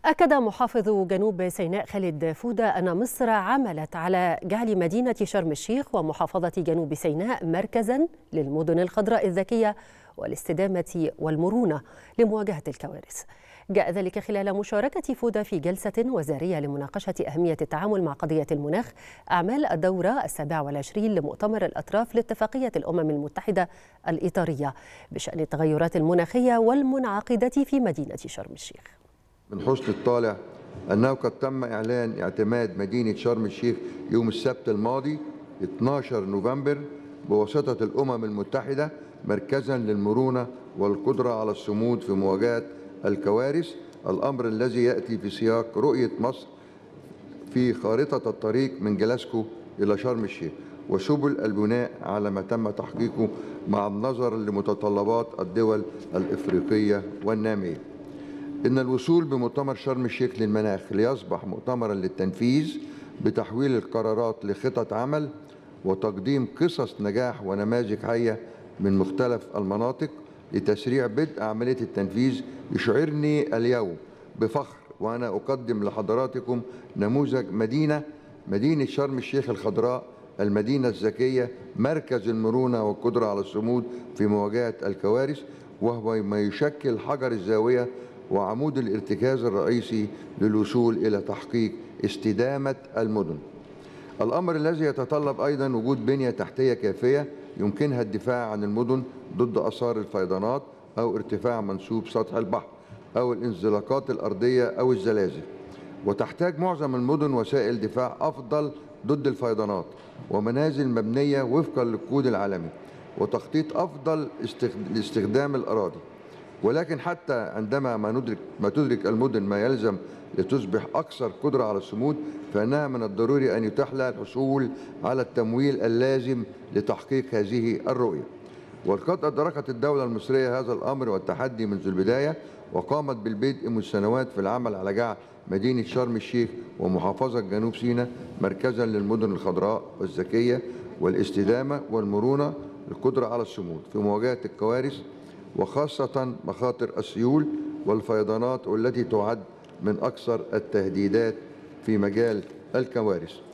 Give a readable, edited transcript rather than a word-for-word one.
أكد محافظ جنوب سيناء خالد فودة أن مصر عملت على جعل مدينة شرم الشيخ ومحافظة جنوب سيناء مركزاً للمدن الخضراء الذكية والاستدامة والمرونة لمواجهة الكوارث. جاء ذلك خلال مشاركة فودة في جلسة وزارية لمناقشة أهمية التعامل مع قضية المناخ أعمال الدورة 27 لمؤتمر الأطراف لاتفاقية الأمم المتحدة الإطارية بشأن التغيرات المناخية والمنعقدة في مدينة شرم الشيخ. من حسن الطالع أنه قد تم إعلان اعتماد مدينة شرم الشيخ يوم السبت الماضي 12 نوفمبر بواسطة الأمم المتحدة مركزاً للمرونة والقدرة على الصمود في مواجهة الكوارث، الأمر الذي يأتي في سياق رؤية مصر في خارطة الطريق من جلاسكو إلى شرم الشيخ وسبل البناء على ما تم تحقيقه مع النظر لمتطلبات الدول الإفريقية والنامية. إن الوصول بمؤتمر شرم الشيخ للمناخ ليصبح مؤتمراً للتنفيذ بتحويل القرارات لخطط عمل وتقديم قصص نجاح ونماذج حية من مختلف المناطق لتسريع بدء عملية التنفيذ يشعرني اليوم بفخر وأنا أقدم لحضراتكم نموذج مدينة شرم الشيخ الخضراء، المدينة الذكية، مركز المرونة والقدرة على الصمود في مواجهة الكوارث، وهو ما يشكل حجر الزاوية وعمود الارتكاز الرئيسي للوصول إلى تحقيق استدامة المدن. الأمر الذي يتطلب أيضا وجود بنية تحتية كافية يمكنها الدفاع عن المدن ضد آثار الفيضانات أو ارتفاع منسوب سطح البحر أو الانزلاقات الأرضية أو الزلازل، وتحتاج معظم المدن وسائل دفاع أفضل ضد الفيضانات ومنازل مبنية وفقا للكود العالمي وتخطيط أفضل لاستخدام الأراضي. ولكن حتى عندما ما تدرك المدن ما يلزم لتصبح أكثر قدرة على الصمود، فإنها من الضروري أن يتاح لها الحصول على التمويل اللازم لتحقيق هذه الرؤية. وقد أدركت الدولة المصرية هذا الأمر والتحدي منذ البداية، وقامت بالبدء منذ سنوات في العمل على جعل مدينة شرم الشيخ ومحافظة جنوب سيناء مركزا للمدن الخضراء والذكية والاستدامة والمرونة القدرة على الصمود في مواجهة الكوارث، وخاصة مخاطر السيول والفيضانات والتي تعد من أكثر التهديدات في مجال الكوارث.